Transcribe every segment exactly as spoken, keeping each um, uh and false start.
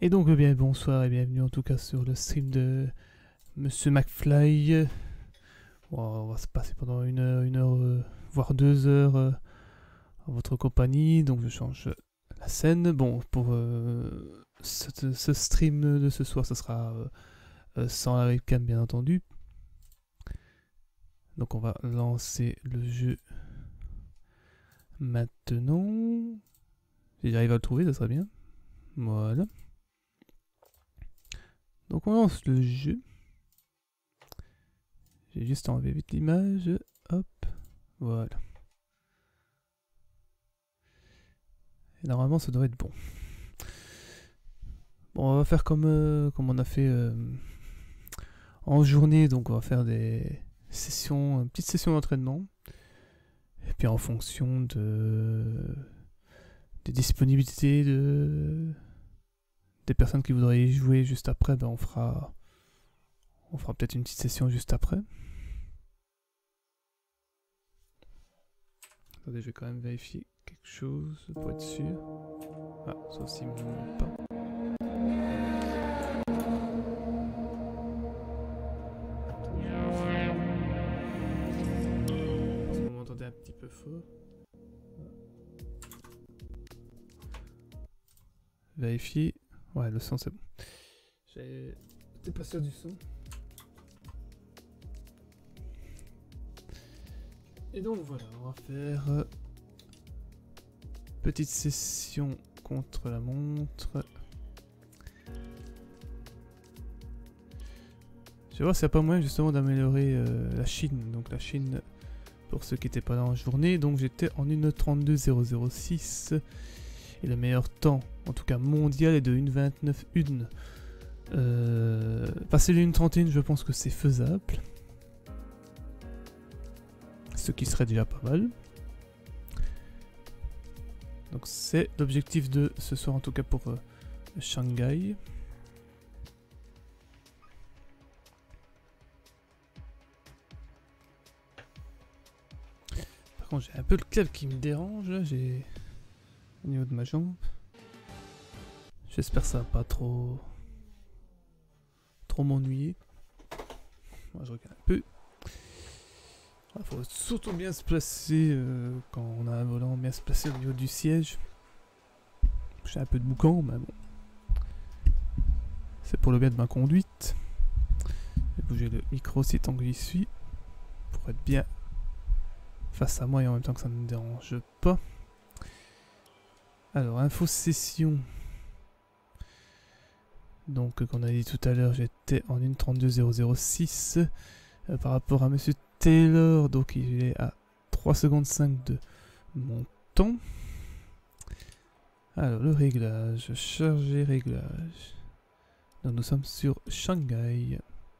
Et donc, eh bien, bonsoir et bienvenue en tout cas sur le stream de Monsieur McFly. Bon, on va se passer pendant une heure, une heure, euh, voire deux heures euh, en votre compagnie. Donc, je change la scène. Bon, pour euh, ce, ce stream de ce soir, ce sera euh, euh, sans la webcam, bien entendu. Donc, on va lancer le jeu maintenant. Si j'arrive à le trouver, ça serait bien. Voilà. Donc on lance le jeu. J'ai juste enlevé vite l'image. Hop. Voilà. Et normalement ça devrait être bon. Bon, on va faire comme, euh, comme on a fait euh, en journée. Donc on va faire des sessions, une petite session d'entraînement. Et puis en fonction de des disponibilités de des personnes qui voudraient y jouer juste après, ben on fera on fera peut-être une petite session juste après. Attendez, je vais quand même vérifier quelque chose pour être sûr. Ah, ça aussi il me demande pas. Vous m'entendez un petit peu fort. Vérifier. Ouais, le son c'est bon. J'étais pas sûr du son. Et donc voilà, on va faire euh, petite session contre la montre. Je vais voir s'il n'y a pas moyen justement d'améliorer euh, la Chine. Donc la Chine, pour ceux qui n'étaient pas là en journée, donc j'étais en une trente-deux zéro zéro six. Et le meilleur temps, en tout cas mondial, est de une vingt-neuf un. Euh, passer les une trente et un, je pense que c'est faisable. Ce qui serait déjà pas mal. Donc c'est l'objectif de ce soir, en tout cas pour euh, Shanghai. Par contre, j'ai un peu le câble qui me dérange, là, j'ai au niveau de ma jambe. J'espère que ça va pas trop trop m'ennuyer. Moi je regarde un peu. Il faut surtout bien se placer euh, quand on a un volant, bien se placer au niveau du siège. J'ai un peu de boucan, mais bon. C'est pour le bien de ma conduite. Je vais bouger le micro aussi tant que j'y suis. Pour être bien face à moi et en même temps que ça ne me dérange pas. Alors, info session. Donc, comme on a dit tout à l'heure, j'étais en une trente-deux zéro zéro six. Euh, par rapport à Monsieur Taylor, donc il est à trois secondes cinq de mon temps. Alors, le réglage, charger réglage. Donc, nous sommes sur Shanghai.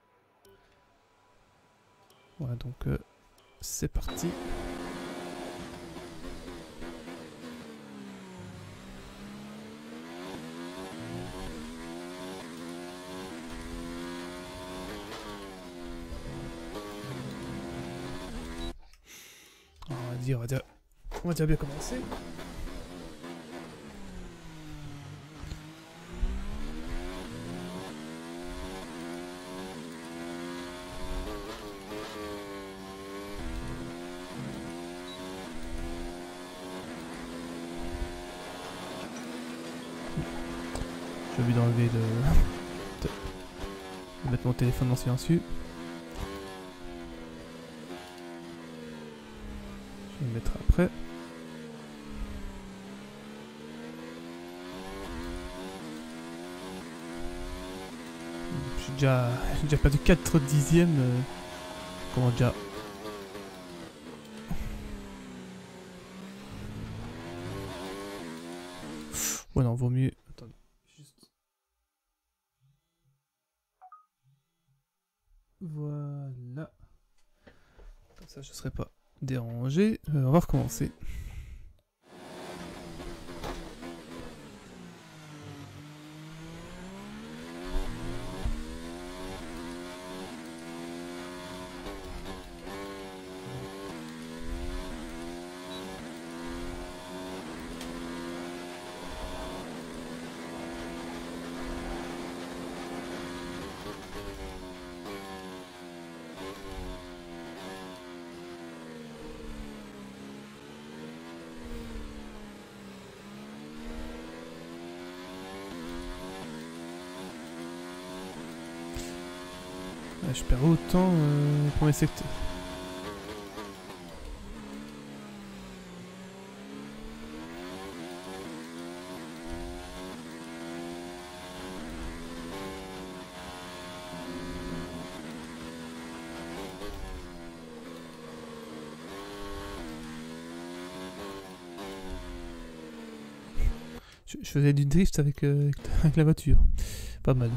Voilà, donc euh, c'est parti. On va dire, on va dire, on va déjà bien commencer. J'ai oublié d'enlever le... de mettre mon téléphone en silencieux. Je vais le mettre après. J'ai déjà, j'ai déjà perdu quatre dixièmes. Euh, comment déjà... Ouais non, vaut mieux... Attendez, juste... Voilà. Comme ça je serai pas dérangé. Euh, on va recommencer. je perds autant euh, au premier secteur. Je, je faisais du drift avec, euh, avec la voiture. Pas mal.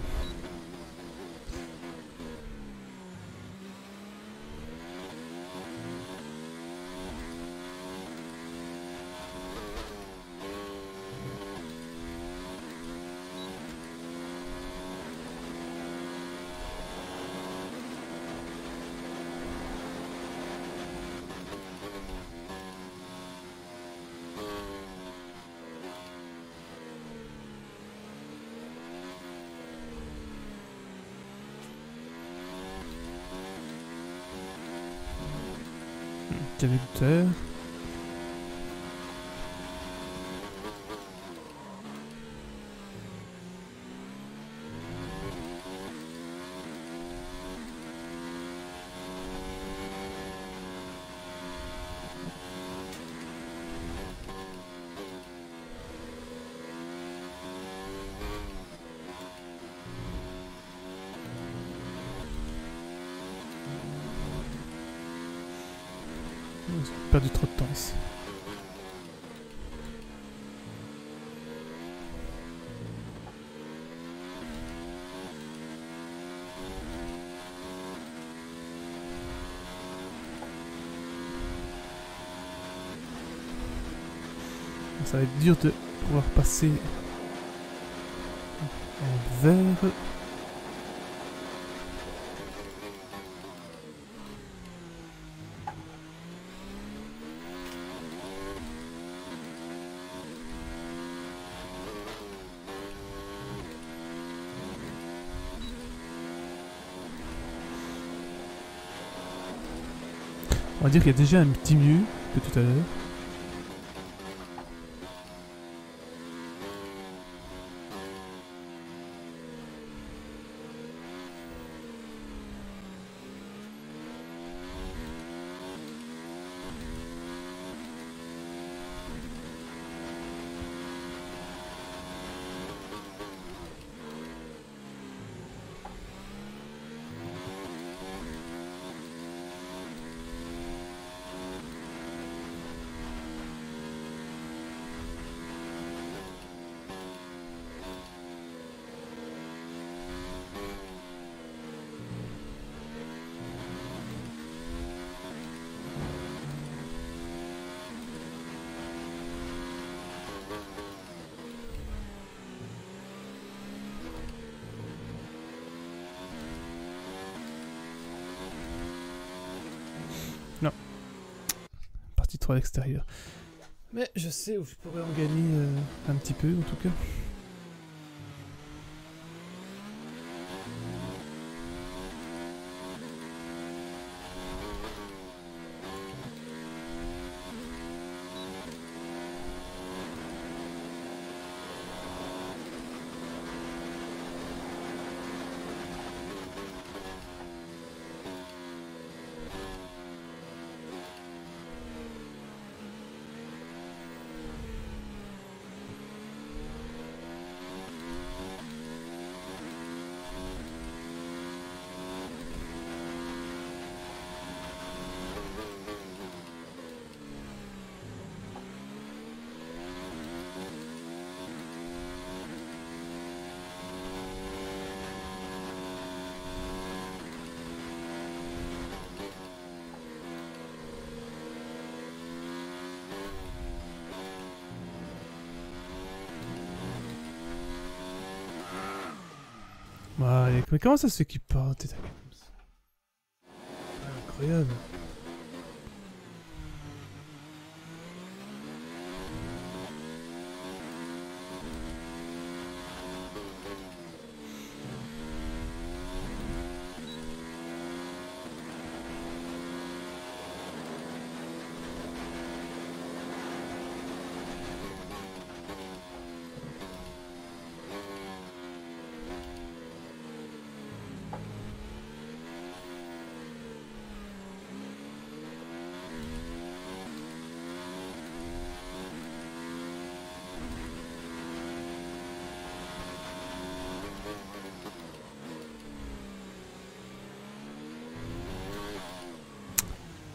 J'avais tout à l'heure. J'ai perdu trop de temps ici. Ça va être dur de pouvoir passer en vert. On va dire qu'il y a déjà un petit mieux que tout à l'heure. Non. Partie trois à l'extérieur. Mais je sais où je pourrais en gagner euh, un petit peu en tout cas. Ah, mais comment ça se fait qu'il part t'es comme ça? Incroyable.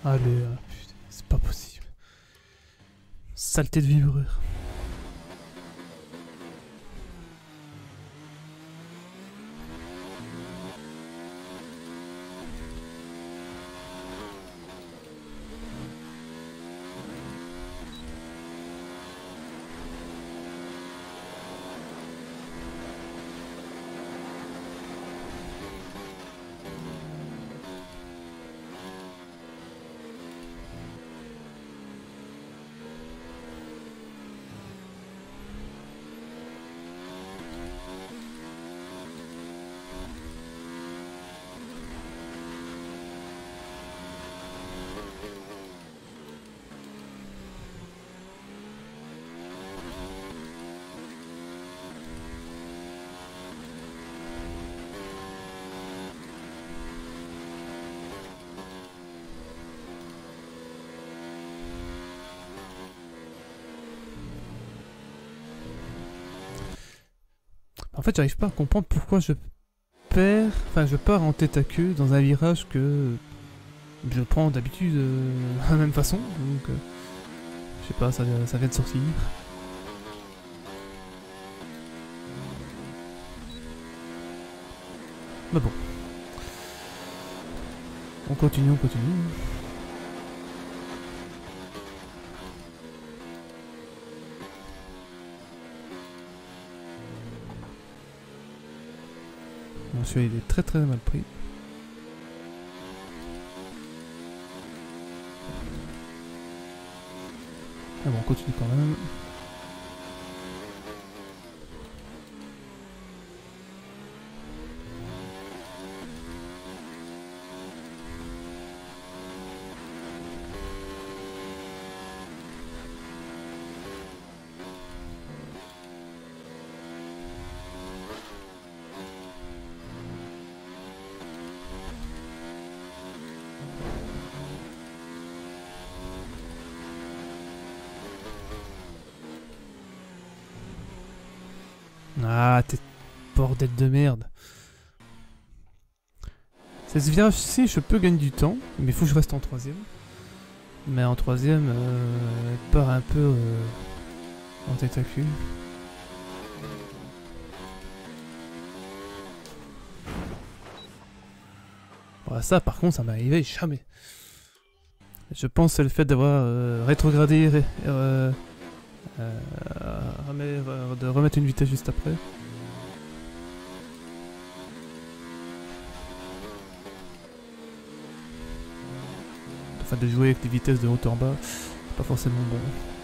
Allez, hein, putain, c'est pas possible. Saleté de vibreur. En fait, j'arrive pas à comprendre pourquoi je perds, enfin je pars en tête à queue dans un virage que je prends d'habitude euh, de la même façon, donc euh, je sais pas, ça, ça vient de sortir. Mais bon. On continue, on continue. Bon, celui-là il est très très mal pris. Ah bon, on continue quand même. Ah, t'es bordel de merde. C'est ce virage-ci, je peux gagner du temps, mais il faut que je reste en troisième. Mais en troisième, euh, elle part un peu euh, en tête à queue. Voilà, ça, par contre, ça m'est arrivé jamais. Je pense que c'est le fait d'avoir euh, rétrogradé, ré, euh, euh, remettre, de remettre une vitesse juste après. Enfin, de jouer avec des vitesses de haut en bas, c'est pas forcément bon.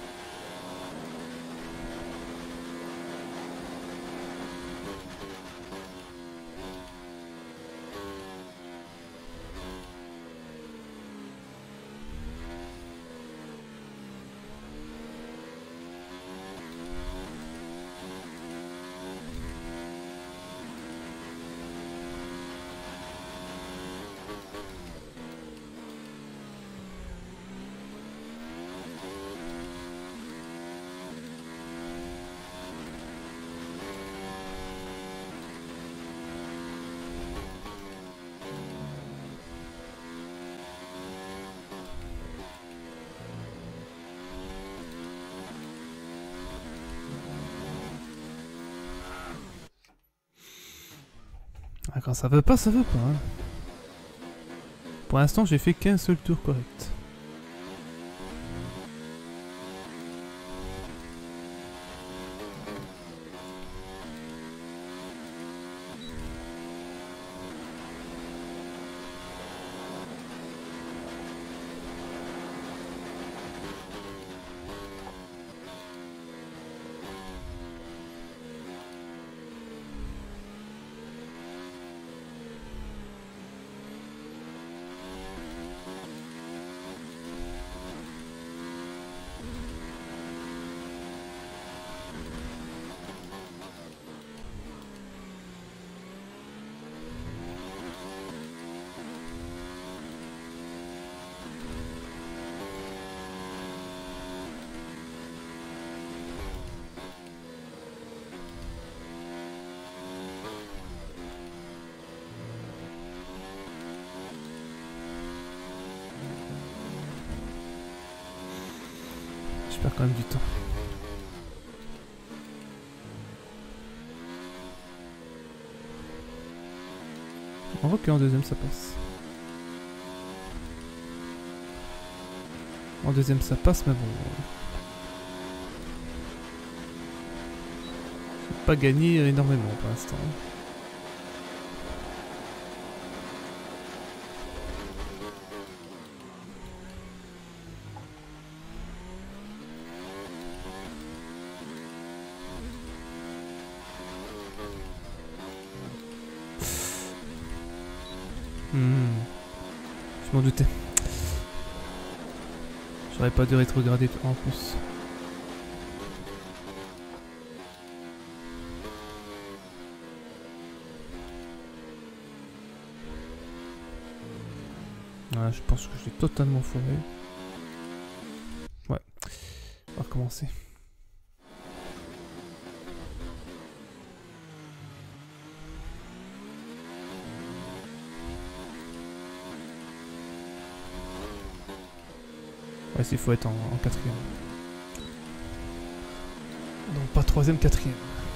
Ah, quand ça veut pas, ça veut pas. Hein. Pour l'instant, j'ai fait qu'un seul tour correct. je perds quand même du temps. On voit qu'en deuxième ça passe. En deuxième ça passe, mais bon. J'ai pas gagné énormément pour l'instant. Hmm. Je m'en doutais. J'aurais pas dû rétrograder en plus. Ah, je pense que je l'ai totalement foiré. Ouais. On va recommencer. Ouais, s'il faut être en, en quatrième. Donc pas troisième, quatrième.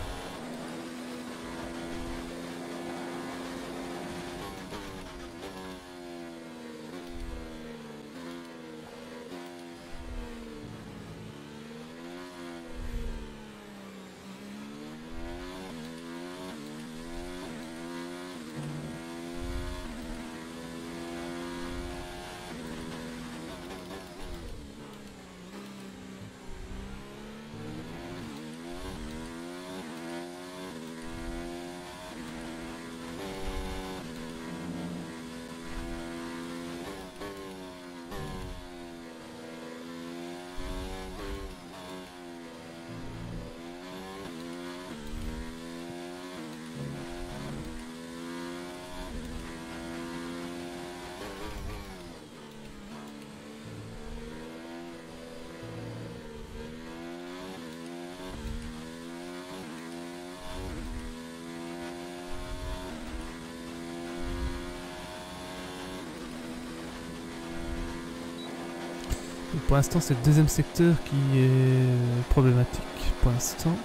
Pour l'instant, c'est le deuxième secteur qui est problématique. Pour l'instant.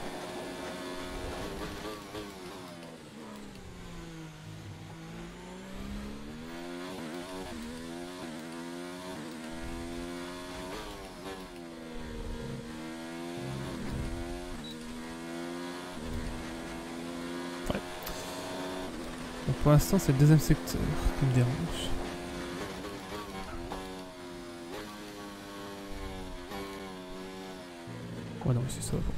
Ouais. Donc pour l'instant, c'est le deuxième secteur qui me dérange. Ouais, non, c'est ça. Bon.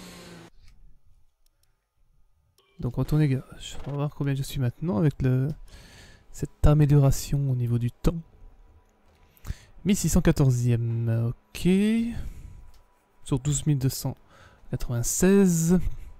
Donc, retourner garage. On va voir combien je suis maintenant avec le cette amélioration au niveau du temps. mille six cent quatorzième. Ok. Sur douze mille deux cent quatre-vingt-seize.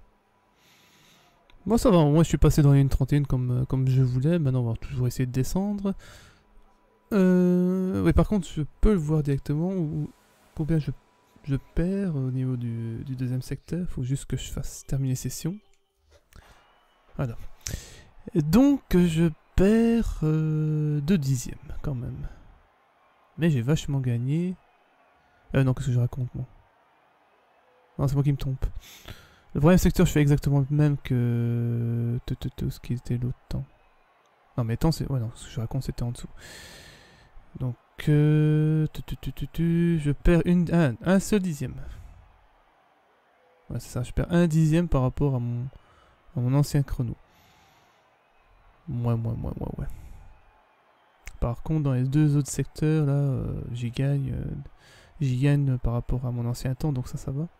Bon, ça va. Au moins, je suis passé dans les une trente et un comme, comme je voulais. Maintenant, on va toujours essayer de descendre. Euh, oui, par contre, je peux le voir directement. Où, combien je Je perds au niveau du, du deuxième secteur. Il faut juste que je fasse terminer session. Voilà. Et donc, je perds euh, deux dixièmes quand même. Mais j'ai vachement gagné. Euh, non, qu'est-ce que je raconte, moi? Non, c'est moi qui me trompe. Le premier secteur, je fais exactement le même que tout ce qui était l'autre temps. Non, mais temps, c'est. Ouais, non, ce que je raconte, c'était en dessous. Donc. Euh, tu, tu, tu, tu, tu, je perds une, un, un seul dixième. Ouais, c'est ça, je perds un dixième par rapport à mon, à mon ancien chrono. Ouais, ouais, ouais, ouais, ouais. Par contre, dans les deux autres secteurs, là, euh, j'y gagne, euh, j'y gagne par rapport à mon ancien temps, donc ça, ça va.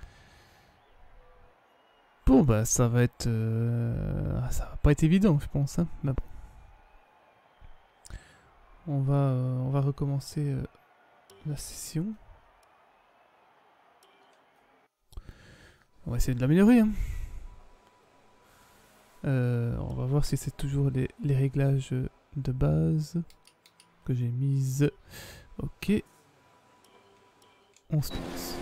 Bon, bah, ça va être, euh, ça va pas être évident, je pense, hein, mais bon. On va, euh, on va recommencer euh, la session. On va essayer de l'améliorer. Hein. Euh, on va voir si c'est toujours les, les réglages de base que j'ai mises. Ok. On se lance.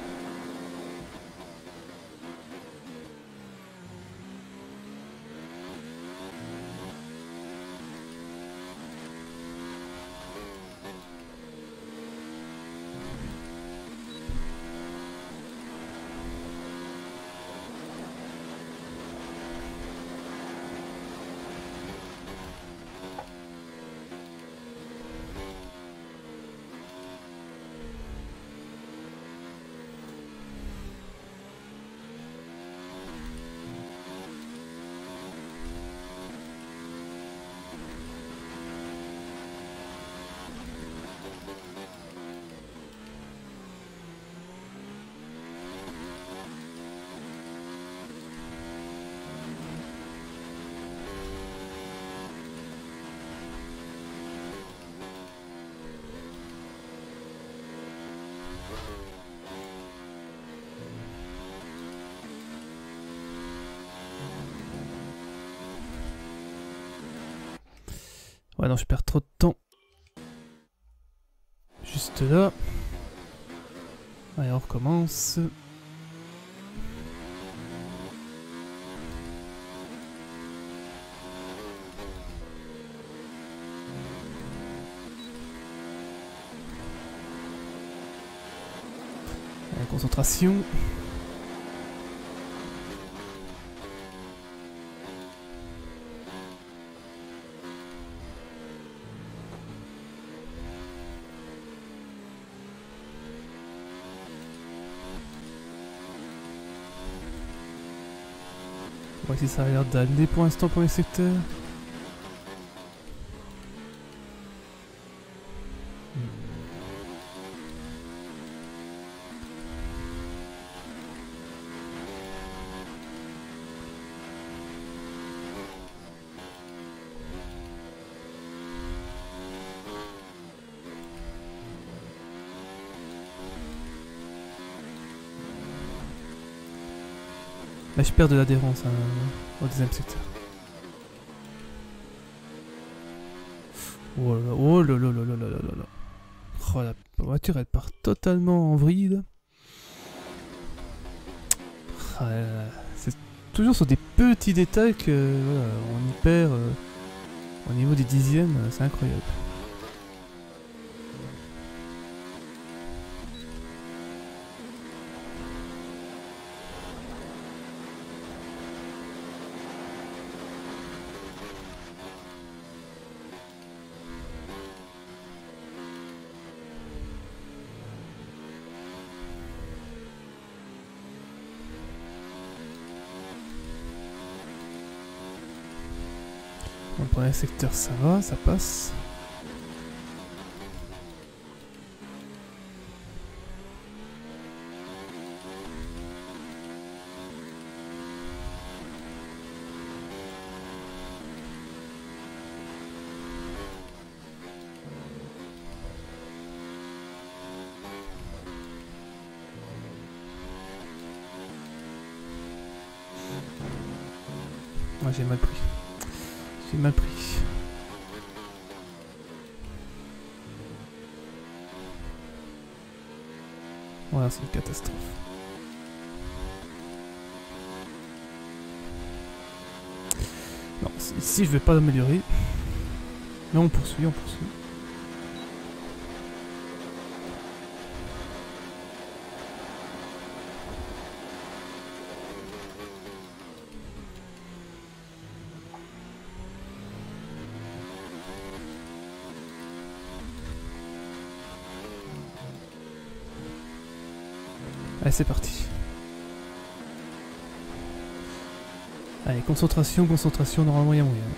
Ouais, non, je perds trop de temps. Juste là. Allez, on recommence. Allez, concentration. On va voir si ça a l'air d'aller pour l'instant pour les secteurs. Là, je perds de l'adhérence hein, au deuxième secteur. Oh là là, oh là là là là là là là. Oh, la voiture, elle part totalement en vrille. Oh là là. C'est toujours sur des petits détails que voilà, on y perd euh, au niveau des dixièmes, c'est incroyable. Bon, le premier secteur, ça va, ça passe. Ouais, j'ai mal pris. J'ai mal pris. Voilà, c'est une catastrophe. Non, ici je vais pas l'améliorer. Mais on poursuit, on poursuit. Allez, c'est parti. Allez, concentration, concentration, normalement il y a moyen.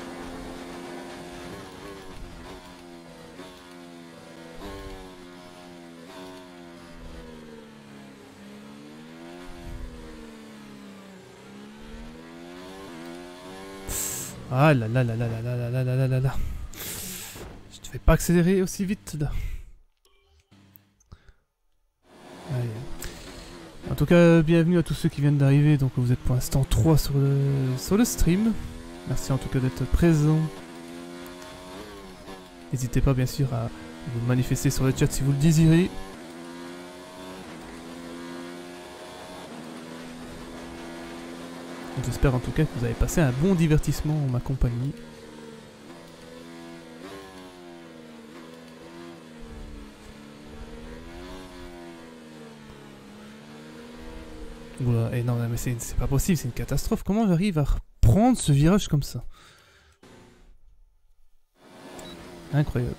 Ah là là là là là là là là là là là. Je ne devais pas accélérer aussi vite là. Allez. En tout cas, bienvenue à tous ceux qui viennent d'arriver. Donc vous êtes pour l'instant trois sur le, sur le stream. Merci en tout cas d'être présents. N'hésitez pas bien sûr à vous manifester sur le chat si vous le désirez. J'espère en tout cas que vous avez passé un bon divertissement en ma compagnie. Oula, et non mais c'est pas possible, c'est une catastrophe. Comment j'arrive à reprendre ce virage comme ça? Incroyable.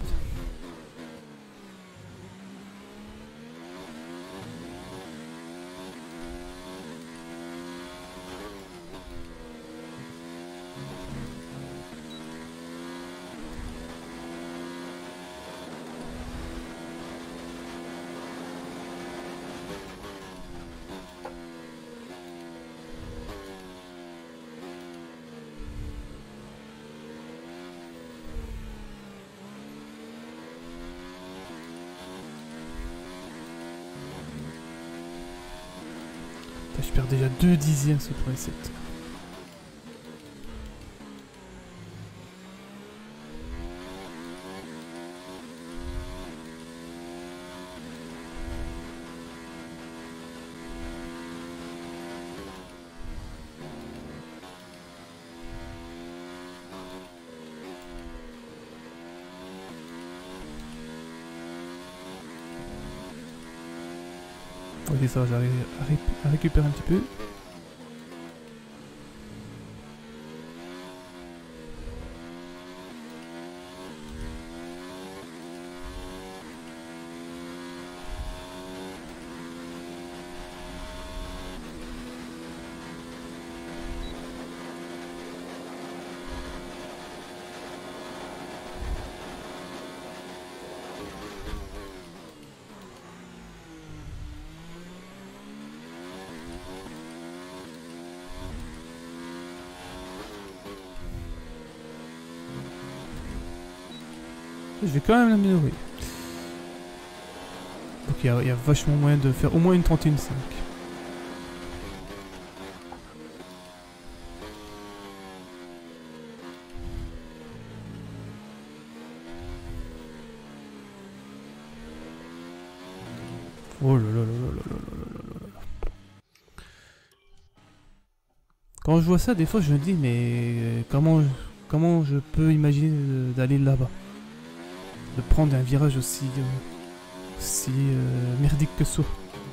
Je perds déjà deux dixièmes sur le premier secteur. Ok, ça va, j'arrive à, ré à récupérer un petit peu. Je vais quand même l'améliorer. Donc il y, y a vachement moyen de faire au moins une trente et une cinq. Oh là là là là là là là là là. Quand je vois ça, des fois je me dis mais comment, comment je peux imaginer d'aller là-bas? De prendre un virage aussi, euh, aussi euh, merdique que ça.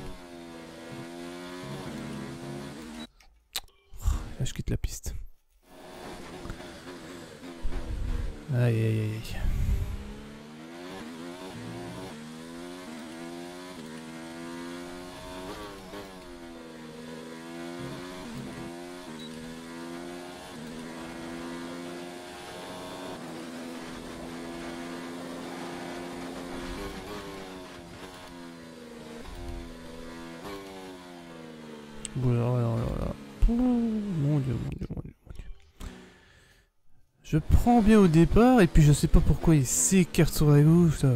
Là, je quitte la piste. Aïe aïe aïe aïe. Bon, alors, alors, alors, alors. Oh, mon dieu, mon dieu, mon dieu, mon dieu. Je prends bien au départ et puis je sais pas pourquoi il s'écarte sur la gauche. Ça.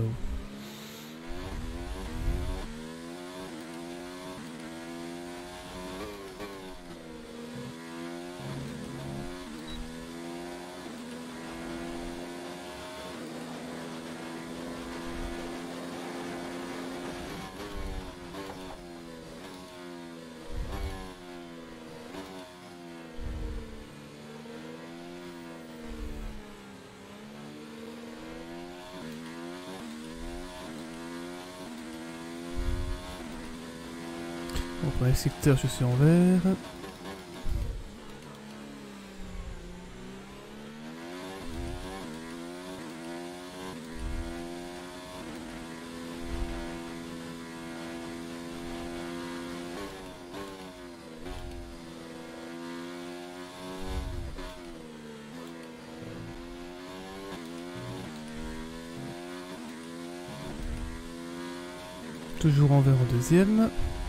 Bon, premier secteur, je suis en vert. Toujours en vert au deuxième.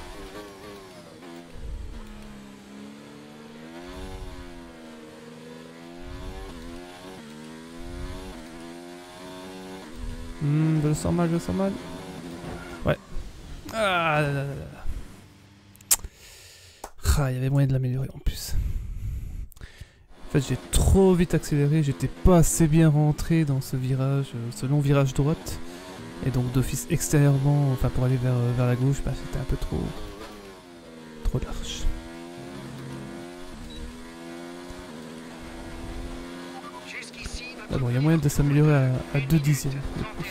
Hmm, je le sens mal, je le sens mal. Ouais. Ah, là, là, là, là. Ah, il y avait moyen de l'améliorer en plus. En fait, j'ai trop vite accéléré, j'étais pas assez bien rentré dans ce virage, euh, ce long virage droite. Et donc d'office extérieurement, enfin pour aller vers, vers la gauche, bah, c'était un peu trop, trop large. Ah bon, il y a moyen de s'améliorer à, à deux dixièmes de plus.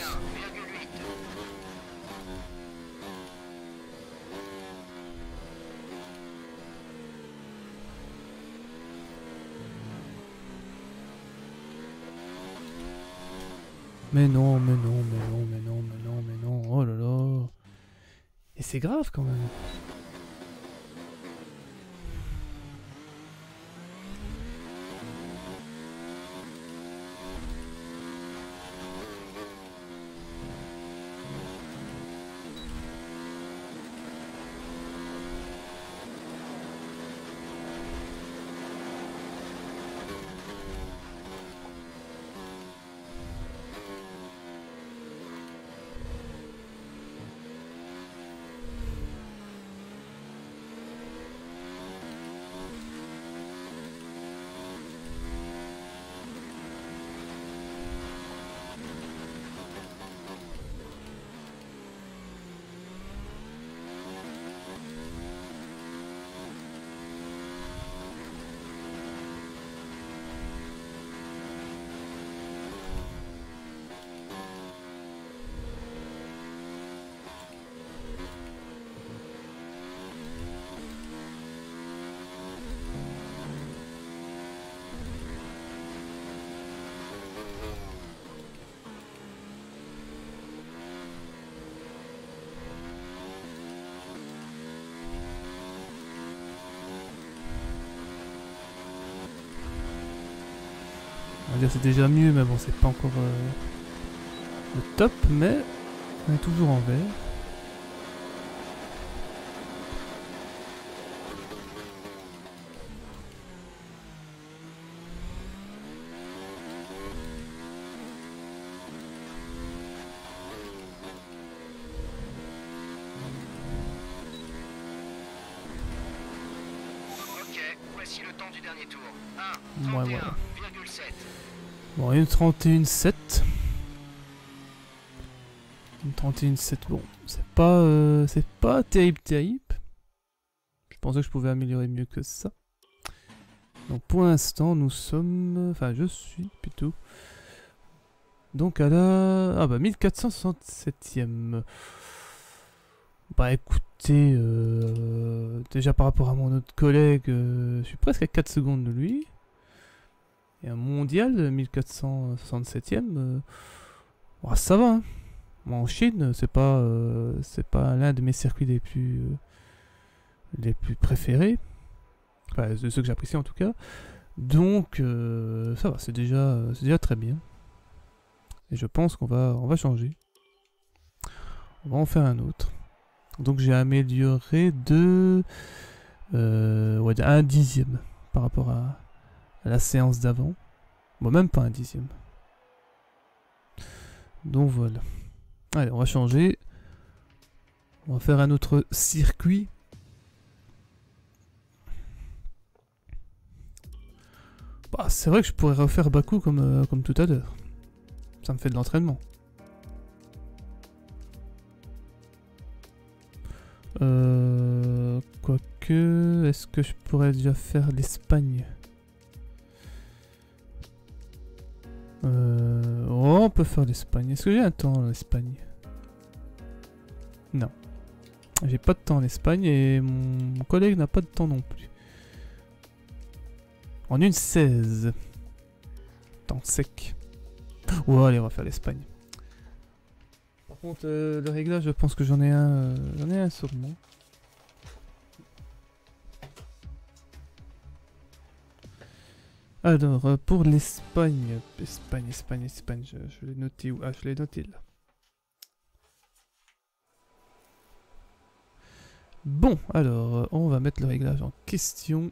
Mais non, mais non, mais non, mais non, mais non, mais non, oh là là. Et c'est grave quand même. va dire c'est déjà mieux, mais bon, c'est pas encore euh, le top, mais on est toujours en vert. Voici le temps du dernier tour. Ouais, un, voilà. trente et un virgule sept. Bon, une trente et une sept. Une trente et une sept, bon, c'est pas, euh, c'est pas terrible, terrible. Je pensais que je pouvais améliorer mieux que ça. Donc pour l'instant, nous sommes... Enfin, je suis plutôt... Donc à la... Ah bah, mille quatre cent soixante-septième. Bah écoutez, euh, déjà par rapport à mon autre collègue, euh, je suis presque à quatre secondes de lui. Et un mondial, mille quatre cent soixante-septième, euh, bah, ça va. Hein. Moi, en Chine, c'est pas, euh, c'est pas l'un de mes circuits les plus, euh, les plus préférés. Enfin, de ceux que j'apprécie en tout cas. Donc, euh, ça va, c'est déjà, c'est déjà très bien. Et je pense qu'on va, on va changer. On va en faire un autre. Donc j'ai amélioré de euh, ouais, un dixième par rapport à, à la séance d'avant. Bon, même pas un dixième. Donc voilà. Allez, on va changer. On va faire un autre circuit. Bah, c'est vrai que je pourrais refaire Bakou comme, euh, comme tout à l'heure. Ça me fait de l'entraînement. Euh, quoique, est-ce que je pourrais déjà faire l'Espagne? euh, Oh, on peut faire l'Espagne. Est-ce que j'ai un temps en Espagne? Non. J'ai pas de temps en Espagne et mon collègue n'a pas de temps non plus. En une seize. Temps sec. Ouais, allez, on va faire l'Espagne. Par contre, euh, le réglage, je pense que j'en ai un, euh, j'en ai un sur moi. Alors, euh, pour l'Espagne, Espagne, Espagne, Espagne, je, je l'ai noté où? Ah, je l'ai noté là. Bon, alors, euh, on va mettre le réglage en question.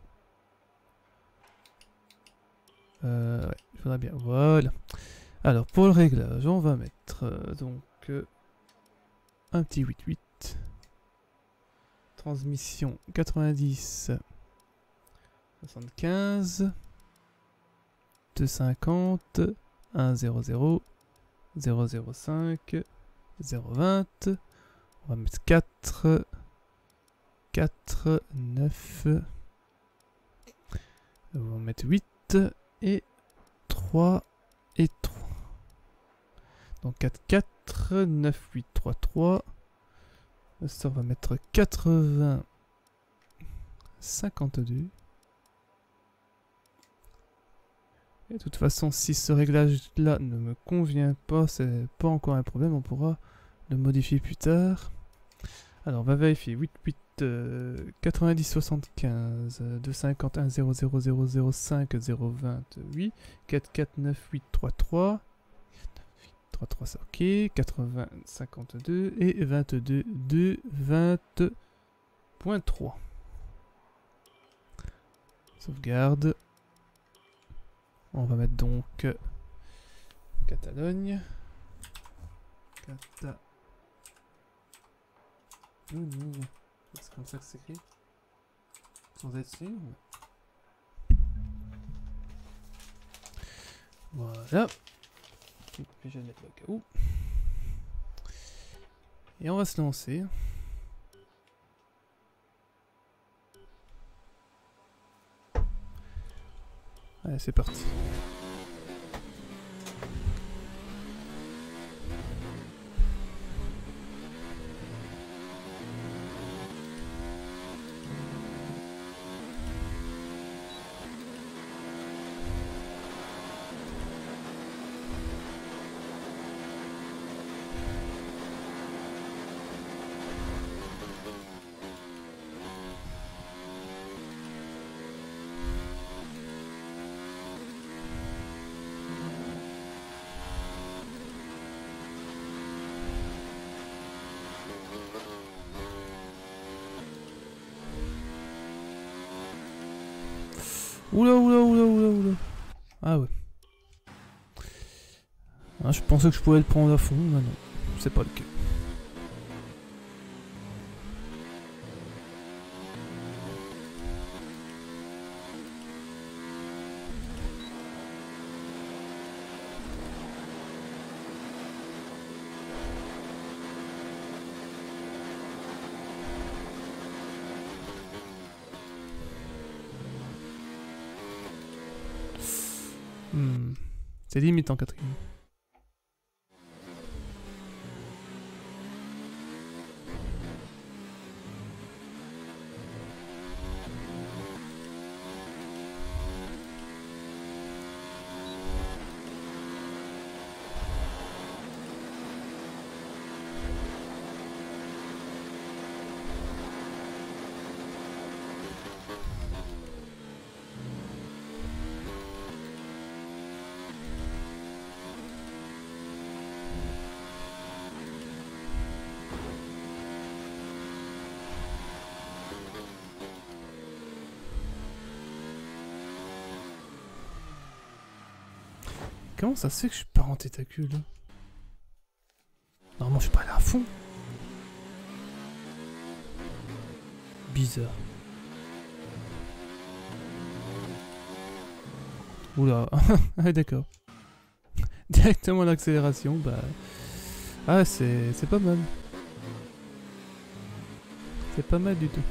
Euh, ouais, il faudra bien, voilà. Alors, pour le réglage, on va mettre, euh, donc, euh, un petit huit huit. Transmission quatre-vingt-dix soixante-quinze. deux cinquante, un zéro zéro, zéro zéro cinq, zéro vingt. On va mettre quatre, quatre, neuf. On va mettre huit et trois et trois. Donc quatre, quatre, neuf, huit, trois, trois. Ça, on va mettre quatre-vingts, cinquante-deux. Et de toute façon, si ce réglage-là ne me convient pas, c'est pas encore un problème, on pourra le modifier plus tard. Alors, on va vérifier. huit, huit, euh, quatre-vingt-dix, soixante-quinze, deux cinquante, un zéro zéro zéro zéro cinq, zéro vingt-huit, quatre, quatre, neuf, huit, trois, trois. trois, trois, c'est ok. quatre-vingts, cinquante-deux et vingt-deux, deux, vingt point trois. Sauvegarde. On va mettre donc euh, Catalogne. Cata. C'est comme ça que c'est écrit. Sans être sûr. Voilà. Je vais mettre le cas où. Et on va se lancer. Allez, c'est parti. Oula, oula, oula, oula, oula. Ah ouais. Ah, je pensais que je pouvais le prendre à fond, mais non. C'est pas le cas. Hmm. C'est limite en quatrième. Comment ça se fait que je suis pas en tétacule? Normalement je suis pas allé à fond. Bizarre. Oula. Ah d'accord. Directement l'accélération, bah... Ah c'est c'est pas mal. C'est pas mal du tout.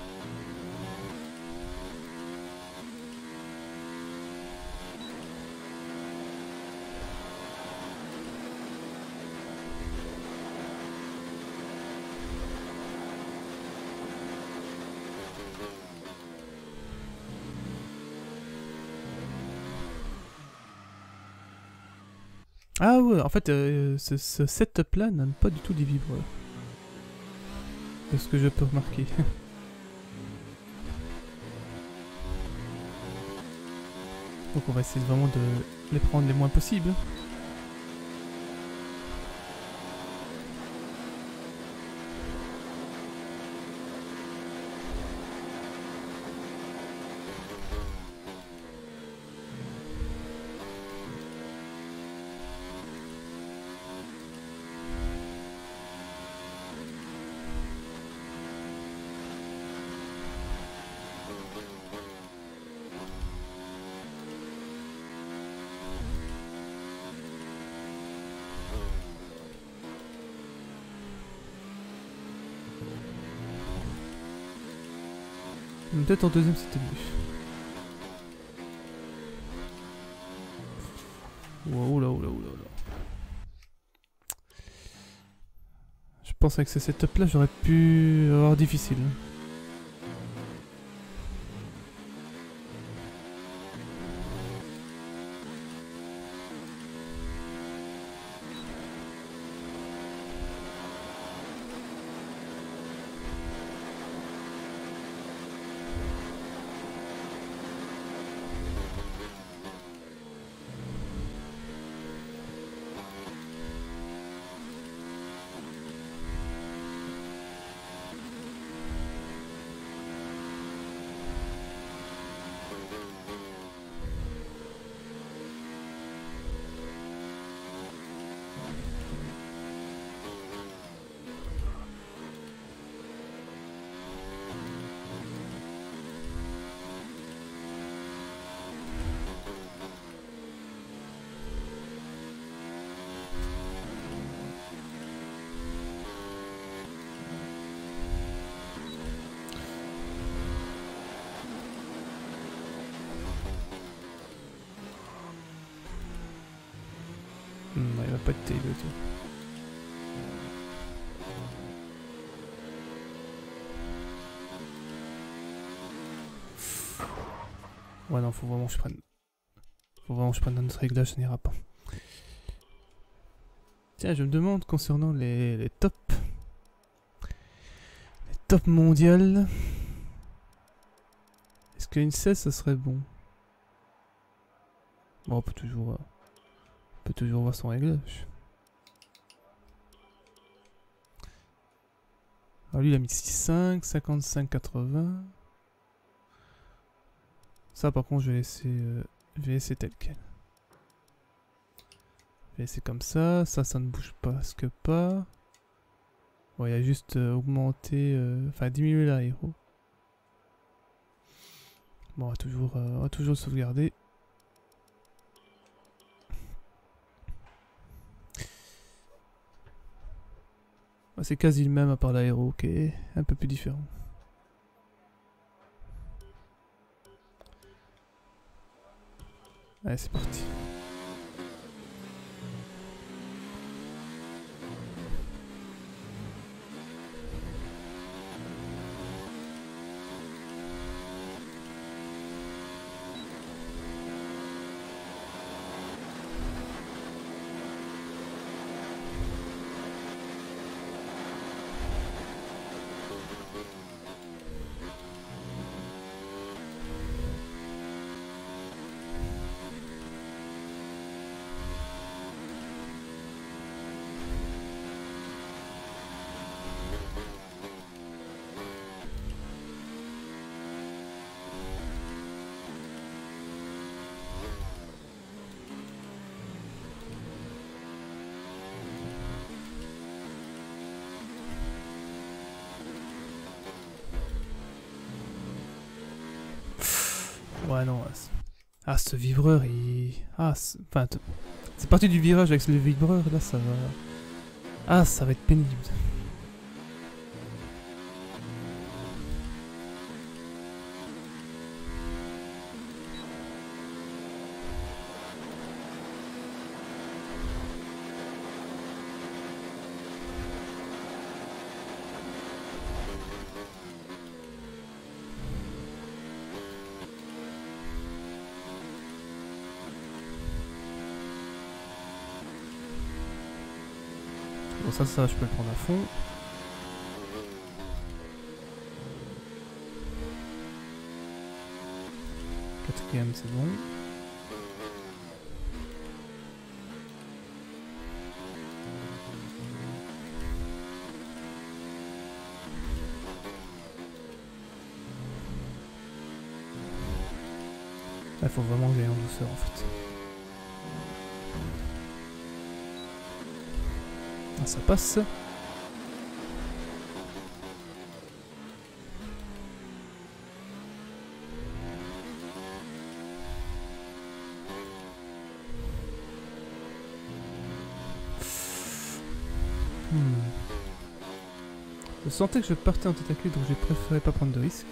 Ah ouais, en fait, euh, ce, ce setup-là n'a pas du tout des vibreurs. C'est ce que je peux remarquer. Donc on va essayer vraiment de les prendre les moins possible. Peut-être en deuxième c'était mieux. Wow, oula, oula, oula, oula. Je pense qu'avec ce setup là j'aurais pu avoir difficile. Hmm, il va pas être terrible tout. Ouais non, faut vraiment que je prenne... Faut vraiment que je prenne un autre réglage, ça n'ira pas. Tiens, je me demande concernant les, les tops. Les tops mondiales. Est-ce qu'une seize, ça serait bon? Bon, on peut toujours... Euh, on peut toujours voir son réglage. Alors lui, il a mis six cinq, cinquante-cinq quatre-vingts. Ça par contre je vais laisser, euh, je vais laisser tel quel. Je vais laisser comme ça, ça ça ne bouge pas, ce que pas. Bon, il y a juste euh, augmenter, euh, enfin diminuer l'aéro. Bon, on va toujours, euh, on va toujours sauvegarder. Ah, c'est quasi le même à part l'aéro qui est un peu plus différent. Allez, c'est parti. Ouais, non. Ah, ce vibreur, il... Ah, enfin, c'est parti du virage avec le vibreur, là, ça va... Ah, ça va être pénible. Bon, ça, ça, je peux le prendre à fond. Quatrième, c'est bon. Il faut vraiment que j'aille en douceur, en fait. Ah, ça passe. Hmm. Je sentais que je partais en tête à queue, donc j'ai préféré pas prendre de risques.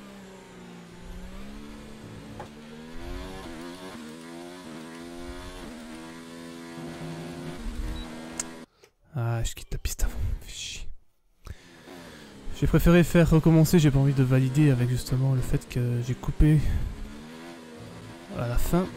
Ah, je quitte la piste avant. Fais chier. J'ai préféré faire recommencer, j'ai pas envie de valider avec justement le fait que j'ai coupé à la fin.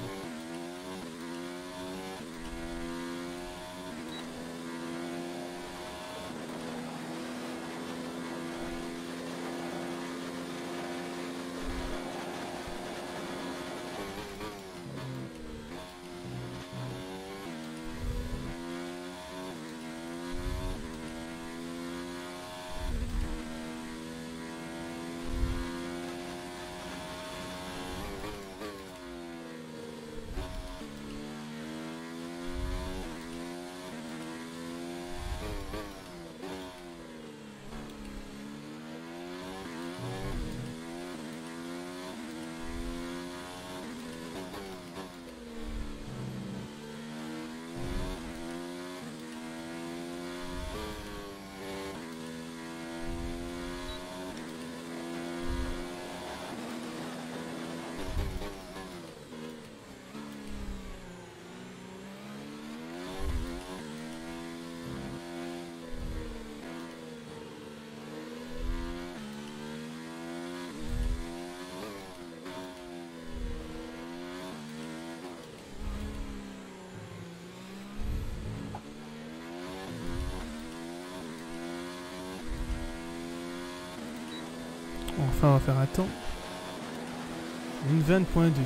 Enfin, on va faire un temps. Une vingt point deux.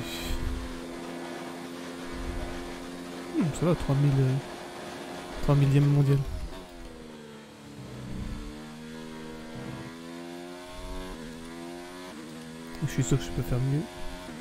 Hmm, ça va, trois mille... Euh, trois millième mondial. Je suis sûr que je peux faire mieux.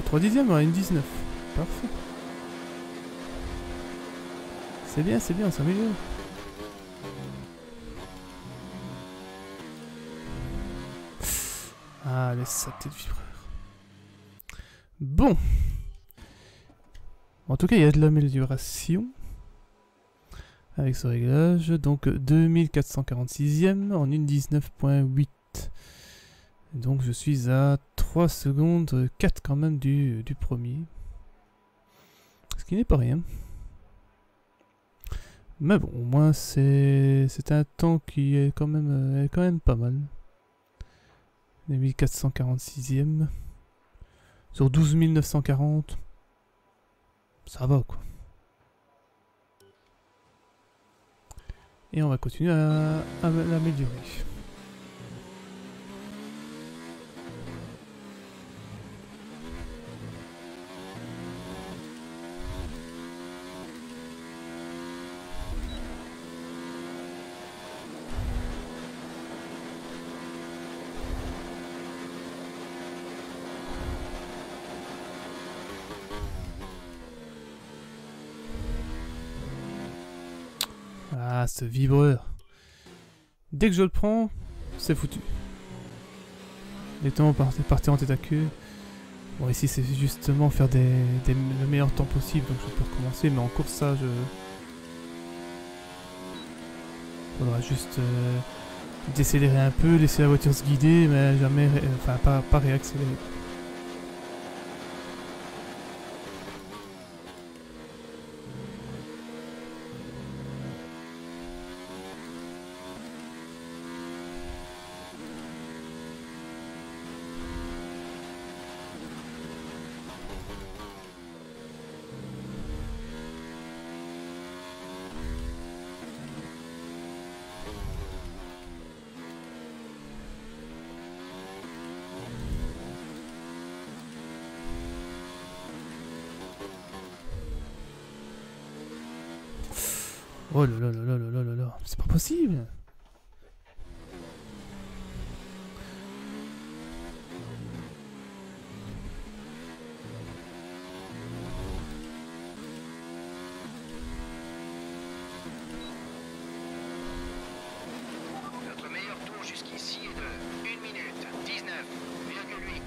trois dixièmes, ouais, une dix-neuf. Parfait. C'est bien, c'est bien, on s'améliore. Ah, laisse ça, petite vibreur. Bon. En tout cas, il y a de l'amélioration. Avec ce réglage. Donc, deux mille quatre cent quarante-sixième en une dix-neuf point huit. Donc, je suis à trois secondes quatre quand même du, du premier. Ce qui n'est pas rien. Mais bon, au moins, c'est un temps qui est quand même, est quand même pas mal. deux mille quatre cent quarante-sixième. Sur douze mille neuf cent quarante. Ça va, quoi. Et on va continuer à, à l'améliorer. Ah, ce vibreur. Dès que je le prends, c'est foutu. Les temps partent partir en tête à queue. Bon, ici, c'est justement faire des, des, le meilleur temps possible, donc je peux recommencer. Mais en course, ça, je... faudra juste euh, décélérer un peu, laisser la voiture se guider, mais jamais... Enfin, pas, pas réaccélérer. Oh là là là là là là là, c'est pas possible. Notre meilleur tour jusqu'ici est de une minute dix-neuf virgule huit.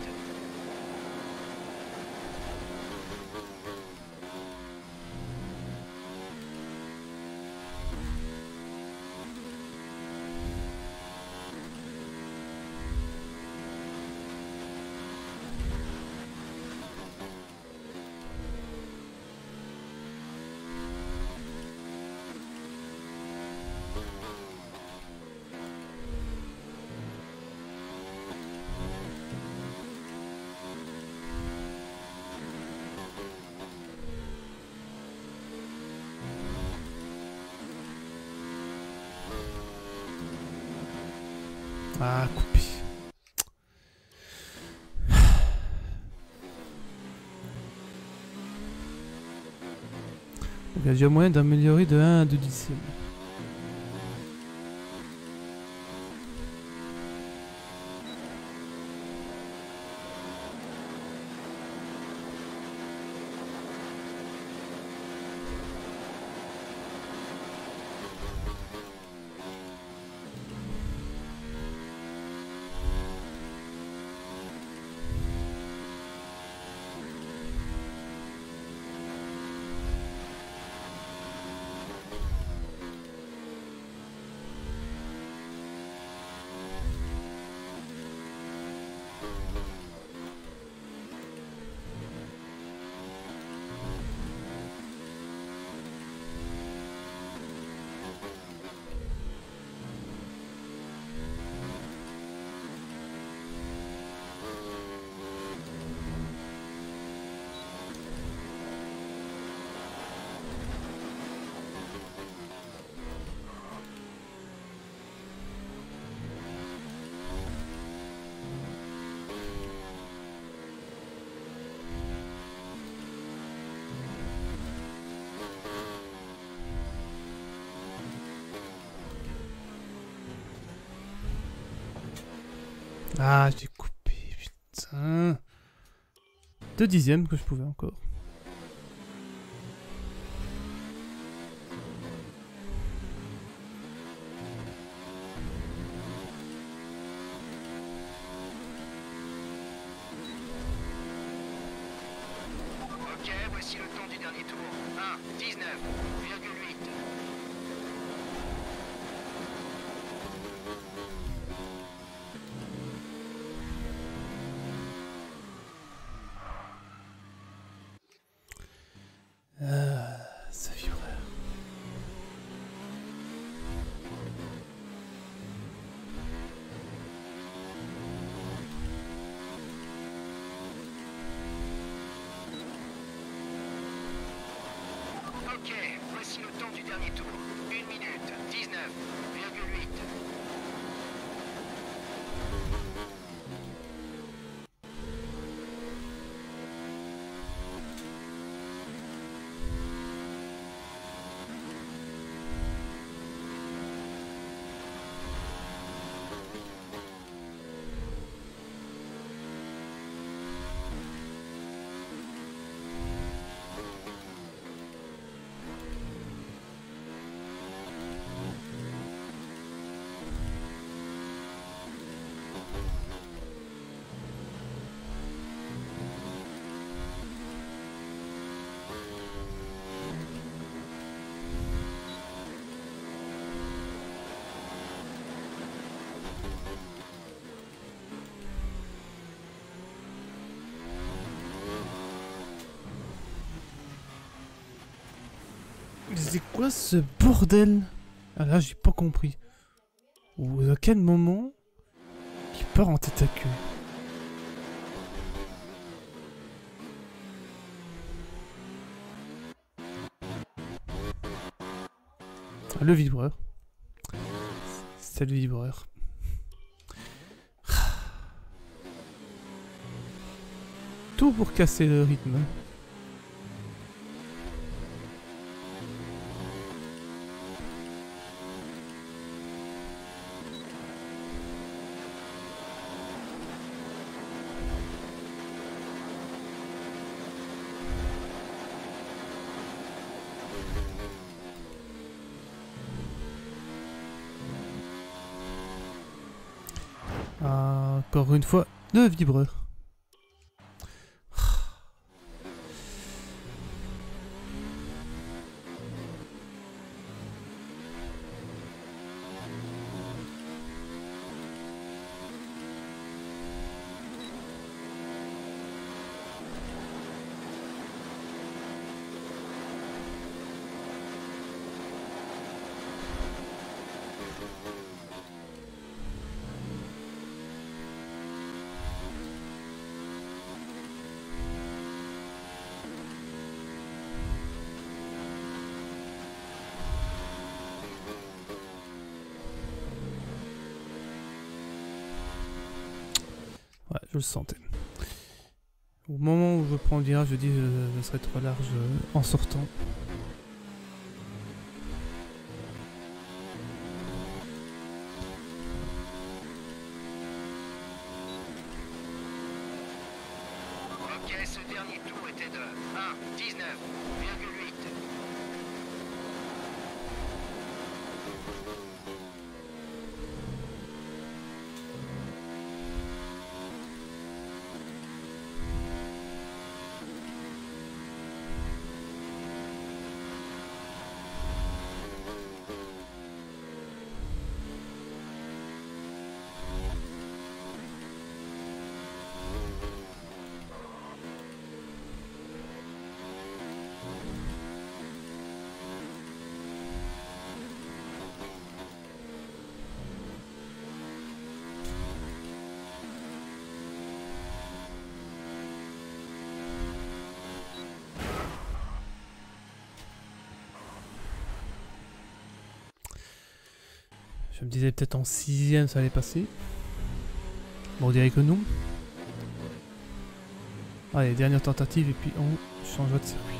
Ah, coupé. Il y a déjà moyen d'améliorer de un à deux dixièmes. Ah, j'ai coupé, putain. deux dixièmes que je pouvais encore. Ok, voici le temps du dernier tour. un, dix-neuf virgule huit. Euh, ça vibrait. Ok, voici le temps du dernier tour. une minute, dix-neuf virgule huit. C'est quoi ce bordel? Ah là, j'ai pas compris. Ou à quel moment il part en tête à queue? Ah, le vibreur. C'est le vibreur. Tout pour casser le rythme. Ah, encore une fois, le vibreur. Ouais, je le sentais. Au moment où je prends le virage, je dis que je serai trop large euh, en sortant. Ok, ce dernier tour était de un, dix-neuf virgule huit. Je me disais peut-être en sixième ça allait passer. Bon, on dirait que non. Allez, dernière tentative et puis on changera de circuit.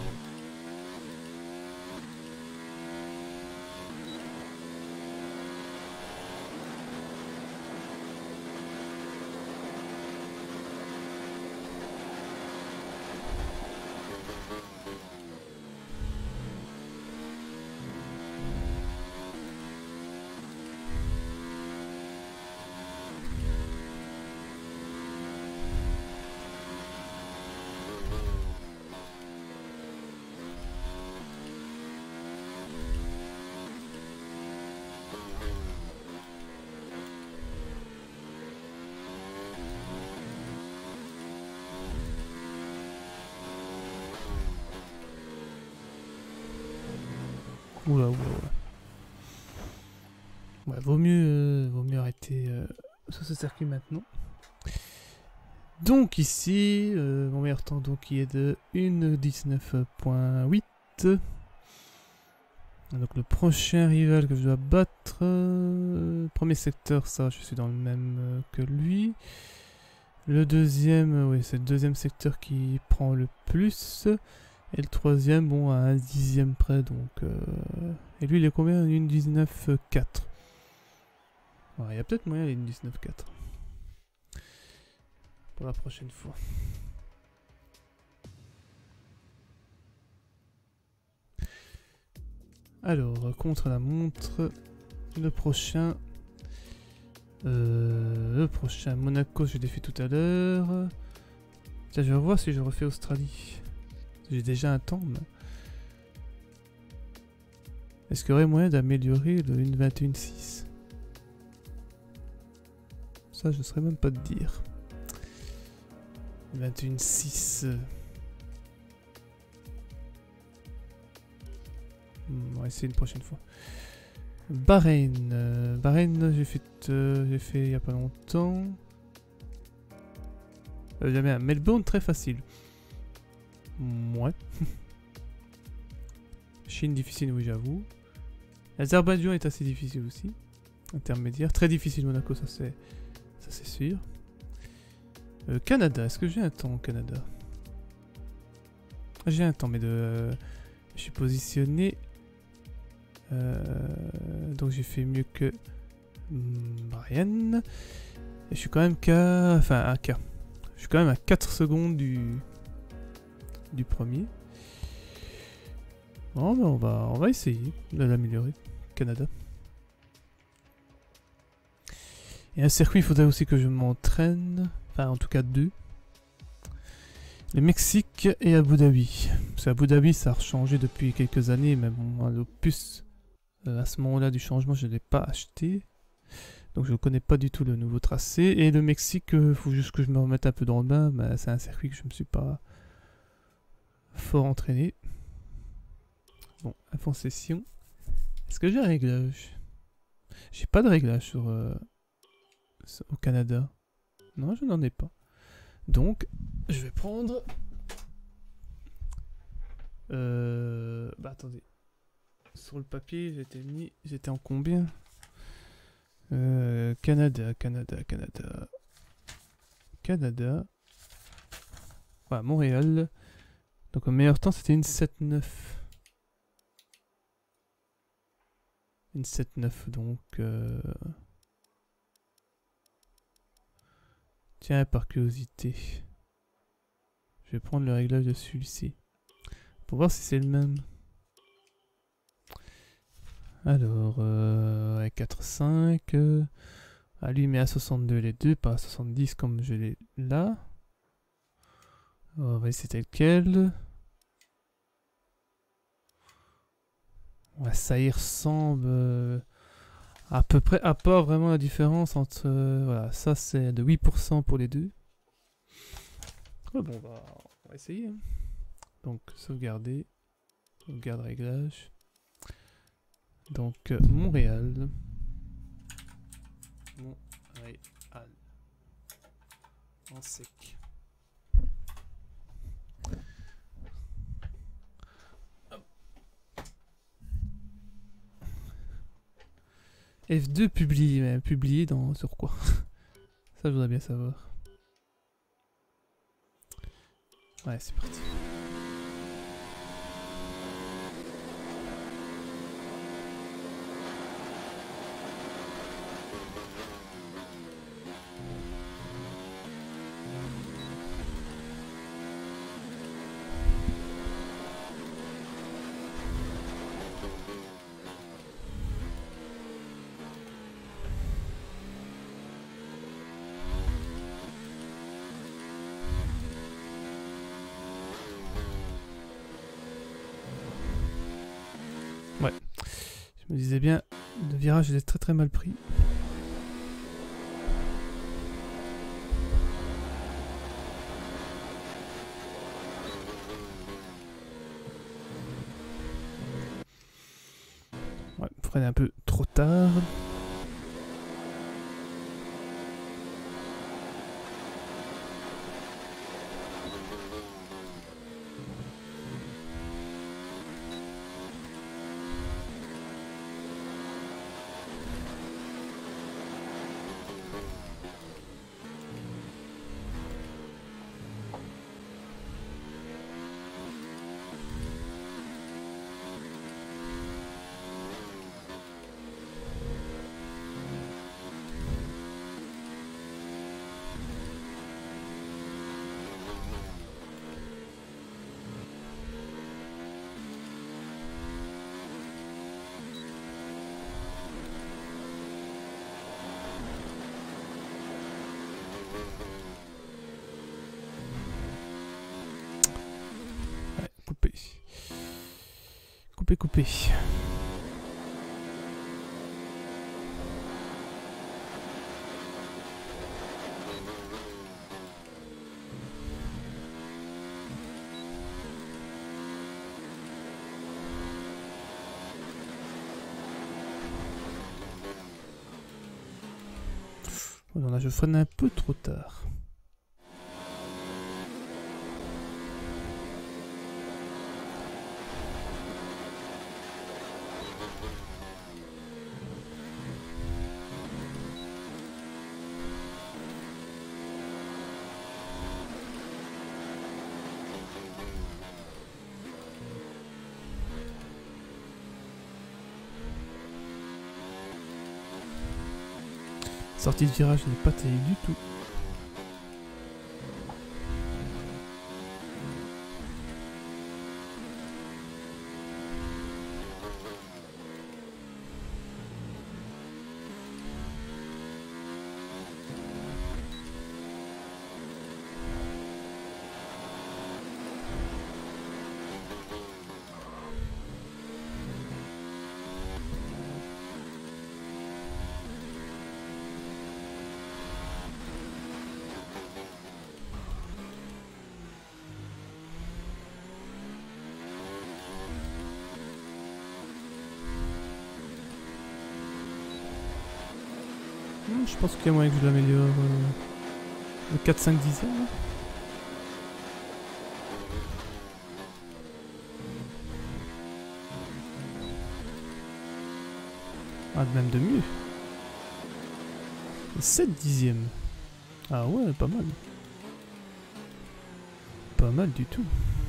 Oula, oula, oula. Ouais, vaut mieux, euh, vaut mieux arrêter euh, sur ce circuit maintenant. Donc ici, euh, mon meilleur temps donc, qui est de une dix-neuf point huit. Donc le prochain rival que je dois battre, euh, premier secteur, ça je suis dans le même euh, que lui. Le deuxième, euh, oui c'est le deuxième secteur qui prend le plus. Et le troisième, bon à un dixième près donc. Euh, et lui il est combien? Une dix-neuf quatre. Ouais, il y a peut-être moyen une dix-neuf quatre. Pour la prochaine fois. Alors, contre la montre, le prochain, euh, le prochain Monaco, j'ai défait tout à l'heure. Tiens, je vais voir si je refais Australie. J'ai déjà un temps, mais... Est-ce qu'il y aurait moyen d'améliorer le une vingt et un six? Ça, je ne saurais même pas te dire. vingt et un six... On va essayer une prochaine fois. Bahreïn. Euh, Bahreïn, j'ai fait, euh, j'ai fait il n'y a pas longtemps. Euh, J'avais un Melbourne très facile. Ouais. Chine difficile, oui, j'avoue. Azerbaïdjan est assez difficile aussi. Intermédiaire. Très difficile, Monaco, ça c'est ça c'est sûr. Euh, Canada, est-ce que j'ai un temps au Canada? J'ai un temps, mais de. Euh, je suis positionné. Euh, donc j'ai fait mieux que Brian. Et je suis quand même qu'à... Enfin, à K. Je suis quand même à quatre secondes du... du premier. Bon, ben on va, on va essayer de l'améliorer. Canada. Et un circuit, il faudrait aussi que je m'entraîne. Enfin, en tout cas deux. Le Mexique et Abu Dhabi. Parce qu'Abu Dhabi, ça a changé depuis quelques années, mais bon, l'opus, euh, à ce moment-là du changement, je ne l'ai pas acheté. Donc je ne connais pas du tout le nouveau tracé. Et le Mexique, il euh, faut juste que je me remette un peu dans le bain. Mais c'est un circuit que je ne me suis pas fort entraîné. Bon, info session. Est-ce que j'ai un réglage? J'ai pas de réglage sur, euh, sur au Canada. Non, je n'en ai pas. Donc, je vais prendre... Euh... Bah attendez. Sur le papier, j'étais mis... J'étais en combien? euh, Canada, Canada, Canada... Canada... Ouais, Montréal. Donc, au meilleur temps, c'était une sept neuf. Une sept neuf, donc... Euh... Tiens, par curiosité. Je vais prendre le réglage de celui-ci. Pour voir si c'est le même. Alors, euh, quatre cinq. Euh, ah, lui, il met à soixante-deux les deux, pas à soixante-dix comme je l'ai là. On va essayer tel quel. Ouais, ça y ressemble euh, à peu près, à part vraiment la différence entre... Euh, voilà, ça c'est de huit pour cent pour les deux. Ouais, bon, on va, on va essayer. Hein. Donc, sauvegarder. Sauvegarde réglage. Donc, euh, Montréal. Montréal. En sec. F deux publié, mais publié dans sur quoi? Ça, je voudrais bien savoir. Ouais, c'est parti. Ouais, je me disais bien, le virage il est très très mal pris. freine un peu trop tard. Coupé, coupé. Oh non, là je freine un peu trop tard. Sortie de virage n'est pas terrible du tout. Hmm, je pense qu'il y a moyen que je l'améliore euh, de quatre cinq dixièmes. Là. Ah, même de mieux. sept dixièmes. Ah ouais, pas mal. Pas mal du tout.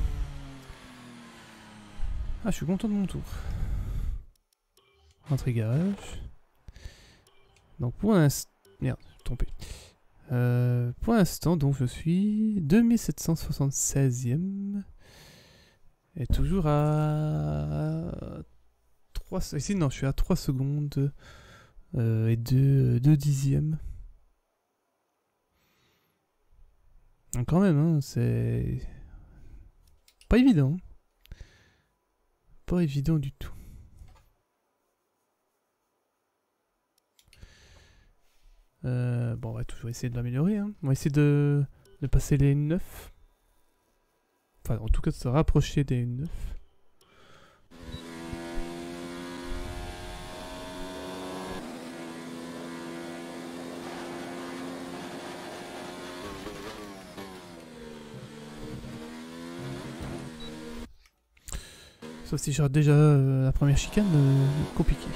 Ah, je suis content de mon tour. Entrée garage. Donc pour l'instant... Merde, je suis trompé. Euh, pour l'instant, donc je suis deux mille sept cent soixante-seizième. Et toujours à... trois... Ici, non, je suis à trois secondes. Euh, et deux dixièmes. Donc quand même, hein, c'est... Pas évident. Pas évident du tout. Euh, bon, on va toujours essayer de l'améliorer. Hein. On va essayer de, de passer les neuf. Enfin, en tout cas, de se rapprocher des neuf. Sauf si j'ai déjà euh, la première chicane, euh, compliqué.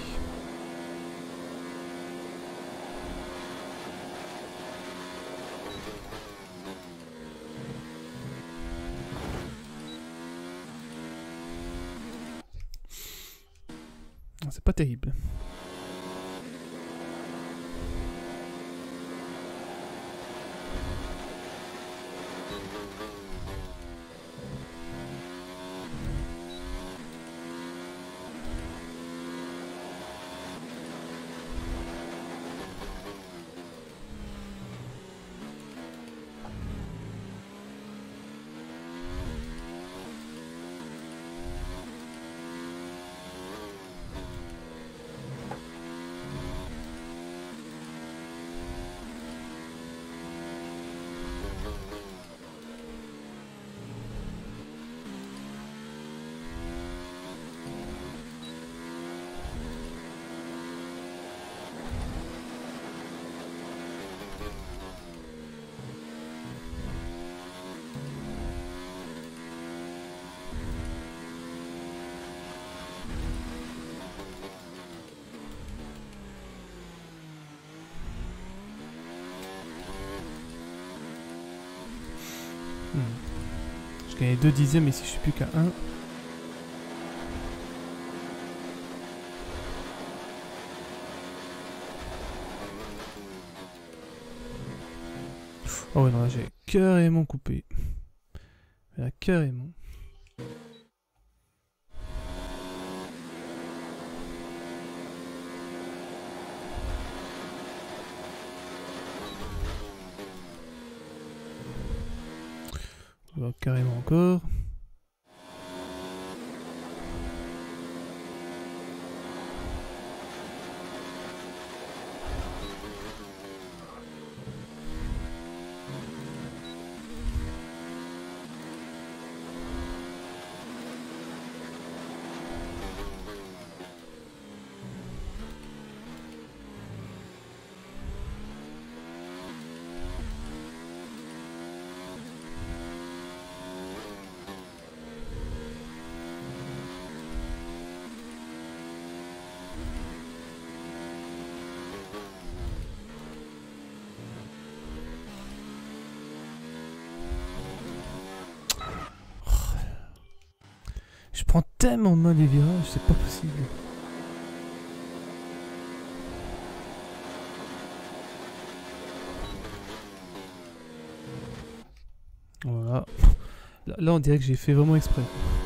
C'est pas terrible. je gagnais deux dixièmes, ici je suis plus qu'à un. Oh ouais, non, là j'ai carrément coupé. Là, carrément. Là, carrément encore. Je prends tellement mal les virages, c'est pas possible. Voilà. Là, là on dirait que j'ai fait vraiment exprès.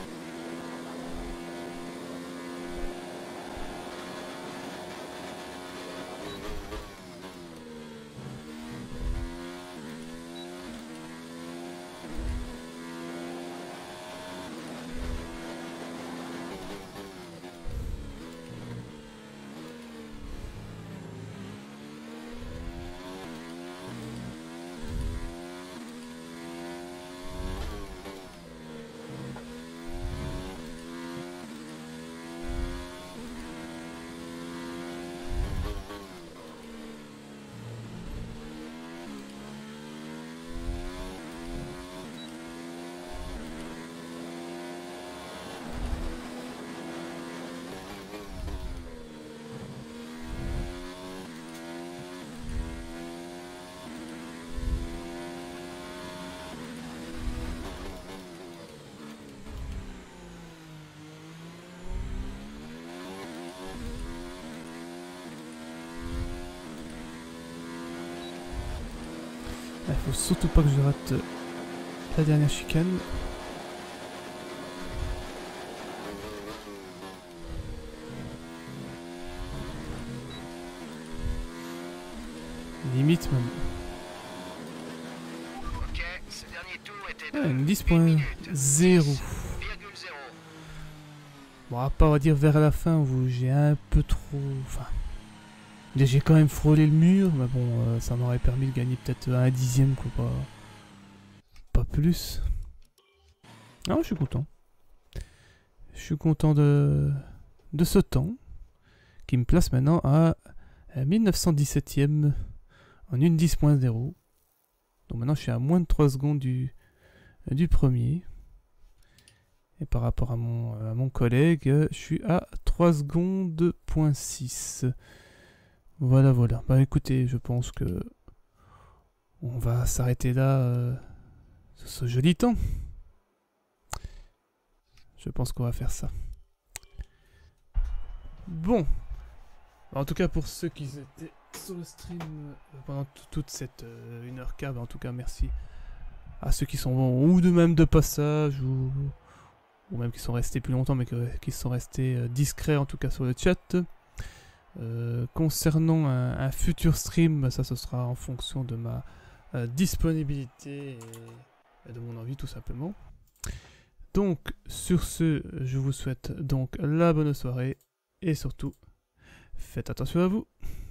Il faut surtout pas que je rate la dernière chicane. Limite même. Ok, ce dernier tour était de Ouais, une dix point zéro. Bon, à part on va dire vers la fin où j'ai un peu trop... Enfin... J'ai quand même frôlé le mur, mais bon, euh, ça m'aurait permis de gagner peut-être un dixième, quoi, pas, pas plus. Ah, je suis content. Je suis content de, de ce temps, qui me place maintenant à mille neuf cent dix-septième en une dix point zéro. Donc maintenant, je suis à moins de trois secondes du, du premier. Et par rapport à mon, à mon collègue, je suis à trois secondes point six. Voilà, voilà. Bah écoutez, je pense que on va s'arrêter là euh, sur ce joli temps. Je pense qu'on va faire ça. Bon. En tout cas, pour ceux qui étaient sur le stream euh, pendant toute cette euh, une heure quinze, en tout cas, merci à ceux qui sont ou de même de passage ou, ou même qui sont restés plus longtemps, mais que, qui sont restés euh, discrets en tout cas sur le chat. Euh, concernant un, un futur stream, ça ce sera en fonction de ma euh, disponibilité et, et de mon envie tout simplement. Donc sur ce, je vous souhaite donc la bonne soirée et surtout faites attention à vous.